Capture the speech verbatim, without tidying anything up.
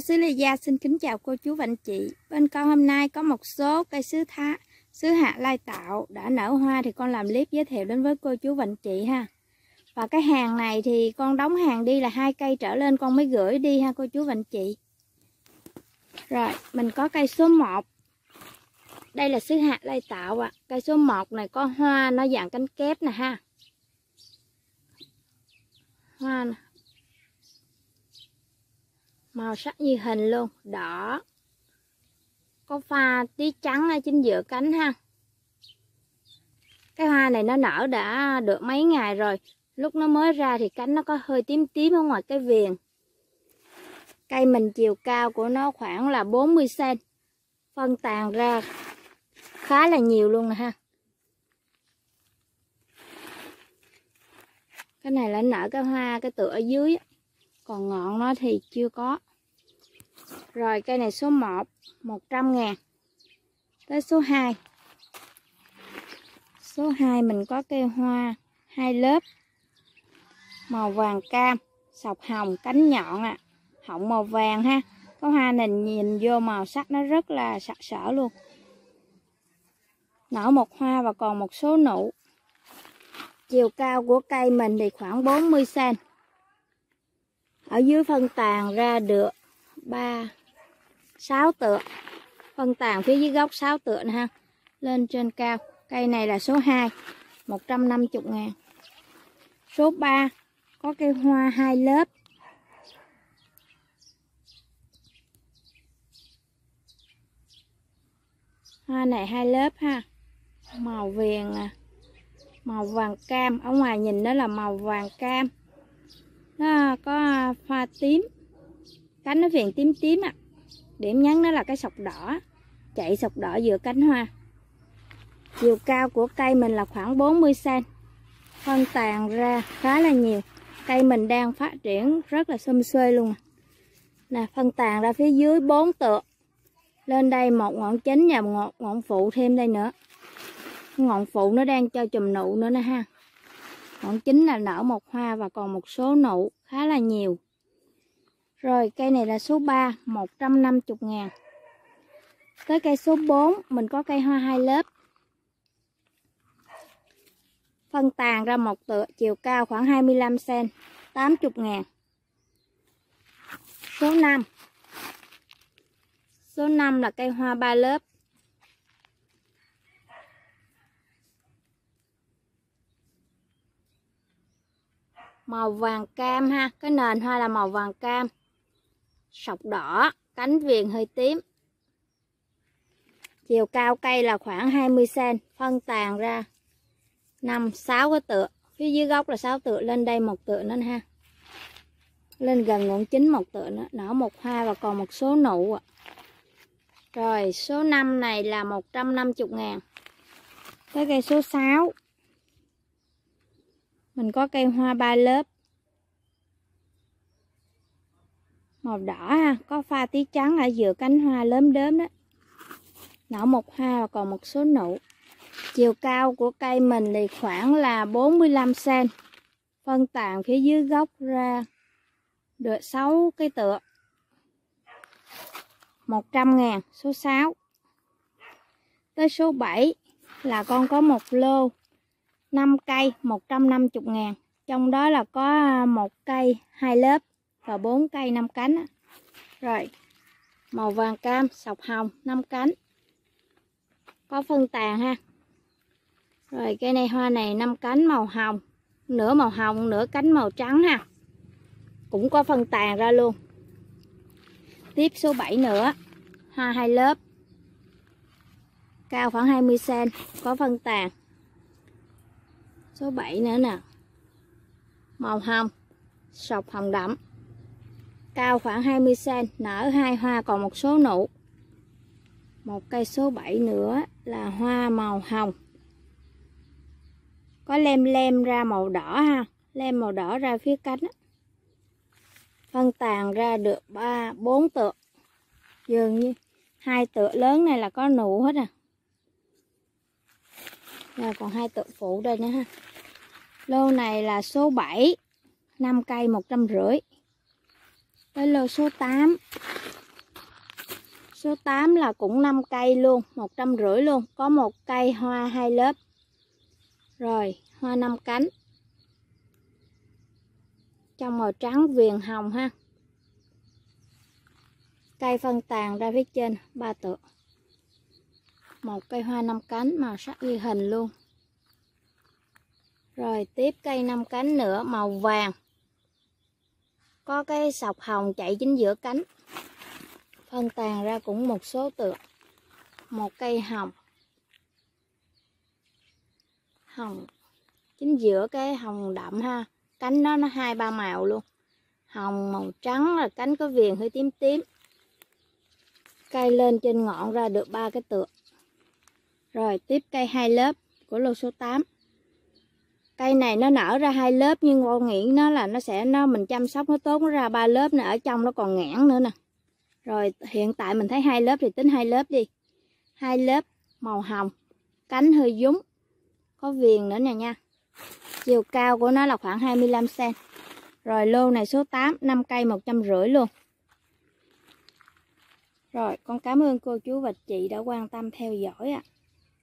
Xứ Lê Gia xin kính chào cô chú và anh chị. Bên con hôm nay có một số cây sứ thá, sứ hạ lai tạo đã nở hoa thì con làm clip giới thiệu đến với cô chú và anh chị ha. Và cái hàng này thì con đóng hàng đi là hai cây trở lên con mới gửi đi ha cô chú và anh chị. Rồi, mình có cây số một. Đây là sứ hạ lai tạo ạ. À. Cây số một này có hoa nó dạng cánh kép nè ha. Hoa nè. Màu sắc như hình luôn, đỏ. Có pha tí trắng ở chính giữa cánh ha. Cái hoa này nó nở đã được mấy ngày rồi. Lúc nó mới ra thì cánh nó có hơi tím tím ở ngoài cái viền. Cây mình chiều cao của nó khoảng là bốn mươi xăng-ti-mét. Phân tàn ra khá là nhiều luôn nè ha. Cái này là nở cái hoa cái tựa ở dưới. Còn ngọn nó thì chưa có. Rồi cây này số một, một trăm ngàn. Tới số hai. Số hai mình có cây hoa hai lớp. Màu vàng cam, sọc hồng, cánh nhọn ạ. À. Họng màu vàng ha. Có hoa này nhìn vô màu sắc nó rất là sặc sỡ luôn. Nở một hoa và còn một số nụ. Chiều cao của cây mình thì khoảng bốn mươi xăng-ti-mét. Ở dưới phân tàn ra được ba sáu tựa. Phân tàn phía dưới gốc sáu tựa nè ha. Lên trên cao. Cây này là số hai, một trăm năm mươi ngàn. Số ba có cây hoa hai lớp. Hoa này hai lớp ha. Màu viền à. Màu vàng cam. Ở ngoài nhìn nó là màu vàng cam. Nó có hoa tím. Cánh nó viền tím tím ạ. À. Điểm nhấn nó là cái sọc đỏ. Chạy sọc đỏ giữa cánh hoa. Chiều cao của cây mình là khoảng bốn mươi xăng-ti-mét. Phân tàn ra khá là nhiều. Cây mình đang phát triển rất là xum xuê luôn. Nè, phân tàn ra phía dưới bốn tựa. Lên đây một ngọn chính và một ngọn phụ thêm đây nữa. Ngọn phụ nó đang cho chùm nụ nữa nè ha. Ngọn chính là nở một hoa và còn một số nụ khá là nhiều. Rồi cây này là số ba, một trăm năm mươi ngàn. Tới cây số bốn mình có cây hoa hai lớp. Phân tàn ra một tựa, chiều cao khoảng hai mươi lăm xăng-ti-mét, tám mươi ngàn. Số năm. Số năm là cây hoa ba lớp. Màu vàng cam ha, cái nền hoa là màu vàng cam. Sọc đỏ, cánh viền hơi tím. Chiều cao cây là khoảng hai mươi xăng-ti-mét, phân tàn ra năm sáu cái tựa. Phía dưới gốc là sáu tựa, lên đây một tựa nữa ha. Lên gần ngọn chính một tựa nữa, nở một hoa và còn một số nụ ạ. Rồi, số năm này là một trăm năm mươi ngàn. Tới cây số sáu. Mình có cây hoa ba lớp. Màu đỏ ha, có pha tí trắng ở giữa cánh hoa lớn đớm đó. Nở một hoa và còn một số nụ. Chiều cao của cây mình thì khoảng là bốn mươi lăm xăng-ti-mét. Phân tàn phía dưới gốc ra được sáu cái tựa. một trăm ngàn, số sáu. Tới số bảy là con có một lô năm cây, một trăm năm mươi ngàn. Trong đó là có một cây hai lớp và bốn cây năm cánh. Rồi, màu vàng cam, sọc hồng, năm cánh. Có phân tàn ha. Rồi cây này hoa này năm cánh màu hồng, nửa màu hồng, nửa cánh màu trắng ha. Cũng có phân tàn ra luôn. Tiếp số bảy nữa, hoa hai lớp. Cao khoảng hai mươi xăng-ti-mét, có phân tàn. Số bảy nữa nè. Màu hồng, sọc hồng đậm. Cao khoảng hai mươi xăng-ti-mét, nở hai hoa còn một số nụ. Một cây số bảy nữa là hoa màu hồng. Có lem lem ra màu đỏ ha, lem màu đỏ ra phía cánh. Phân tàn ra được ba bốn tựa. Dường như hai tựa lớn này là có nụ hết à. Rồi còn hai tựa phụ đây nữa ha. Lô này là số bảy, năm cây một trăm rưỡi. Tới lô số tám. Số tám là cũng năm cây luôn, một trăm rưỡi luôn. Có một cây hoa hai lớp. Rồi, hoa năm cánh. Trong màu trắng viền hồng ha. Cây phân tàn ra phía trên, ba tượng. Một cây hoa năm cánh màu sắc ghi hình luôn. Rồi tiếp cây năm cánh nữa màu vàng. Có cái sọc hồng chạy chính giữa cánh. Phân tàn ra cũng một số tượng. Một cây hồng. Hồng chính giữa cái hồng đậm ha. Cánh nó nó hai ba màu luôn. Hồng màu trắng là cánh có viền hơi tím tím. Cây lên trên ngọn ra được ba cái tượng. Rồi tiếp cây hai lớp của lô số tám. Cây này nó nở ra hai lớp nhưng con nghĩ nó là nó sẽ nó mình chăm sóc nó tốt, nó ra ba lớp nữa, ở trong nó còn ngãn nữa nè. Rồi hiện tại mình thấy hai lớp thì tính hai lớp đi. Hai lớp màu hồng, cánh hơi dúng, có viền nữa nè nha. Chiều cao của nó là khoảng hai mươi lăm xăng-ti-mét. Rồi lô này số tám, năm cây một trăm rưỡi luôn. Rồi con cảm ơn cô chú và chị đã quan tâm theo dõi ạ. À.